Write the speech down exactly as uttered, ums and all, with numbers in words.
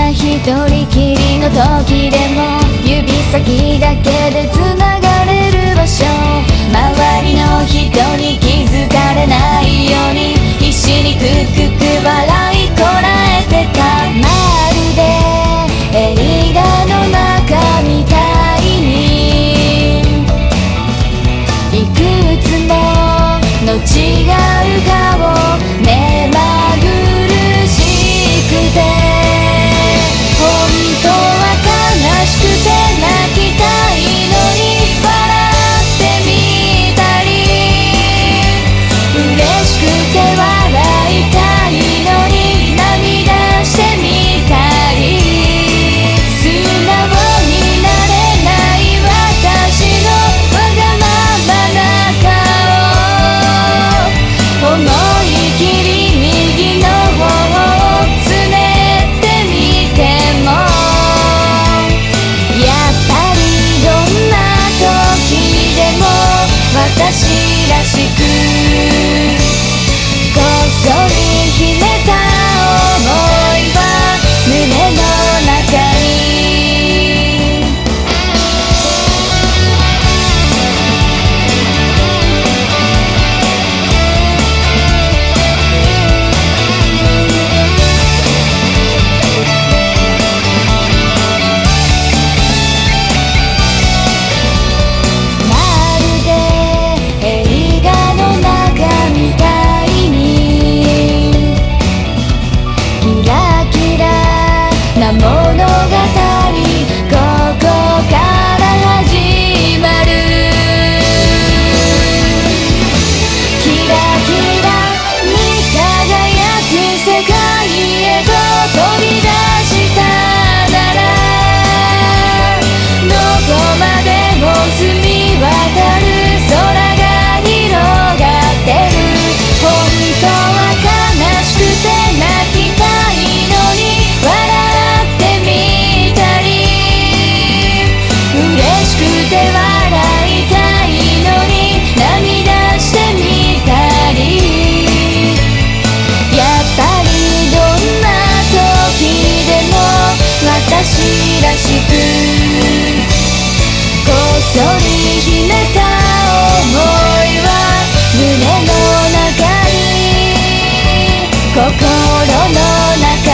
な一人きりの時でも指先だけで繋がれる場所、周りの人に気づかれないように必死にククク笑いこらえてた。まるで映画の中みたいにいくつもの違う顔目まぐるしくて、本当は悲しくて泣きたいのに笑ってみたり、嬉しくて笑いたいのに涙してみたり、素直になれない私のわがままな顔、思い切り右の方をつねってみても、やっぱりどんな時でも私らしくこっそり秘めた想いは胸の中に。まるで映画の中みたいにキラキラな物語、ここから始まる。キラキラに輝く世界へと飛び出したなら、どこまでも澄み渡る空が広がってる。本当は悲しくて泣きたいのに笑ってみたり、嬉しくて笑いたいのに涙してみたり、やっぱりどんな時でも私らしくこっそり秘めた想いは胸の中に、心の中